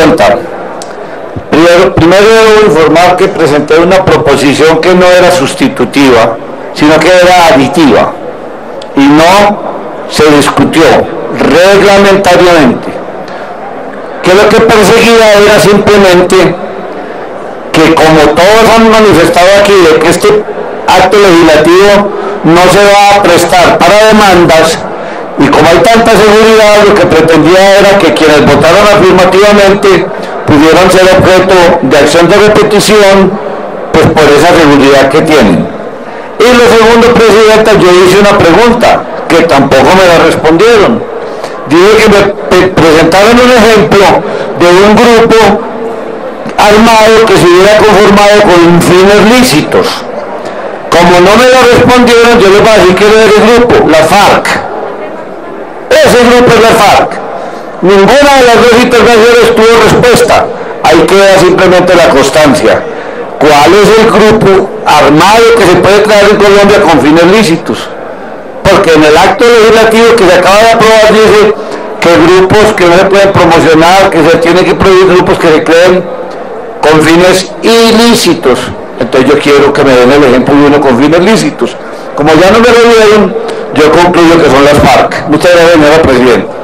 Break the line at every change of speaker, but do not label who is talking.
Presidenta. Primero debo informar que presenté una proposición que no era sustitutiva, sino que era aditiva, y no se discutió reglamentariamente. Que lo que perseguía era simplemente que, como todos han manifestado aquí, de que este acto legislativo no se va a prestar para demandas, y como hay tanta seguridad, lo que pretendía era que quienes votaron afirmativamente pudieran ser objeto de acción de repetición, pues por esa seguridad que tienen. Y lo segundo, Presidenta, yo hice una pregunta que tampoco me la respondieron. Dije que me presentaron un ejemplo de un grupo armado que se hubiera conformado con fines lícitos. Como no me lo respondieron, yo les voy a decir que era el grupo, la FARC. Ese grupo es la FARC. Ninguna de las dos intervenciones tuvo respuesta. Ahí queda simplemente la constancia. ¿Cuál es el grupo armado que se puede crear en Colombia con fines lícitos? Porque en el acto legislativo que se acaba de aprobar dice que grupos que no se pueden promocionar, que se tienen que prohibir grupos que se creen con fines ilícitos. Entonces yo quiero que me den el ejemplo de uno con fines lícitos. Como ya no me lo dieron, yo concluyo que son las FARC. Muchas gracias, señora Presidenta.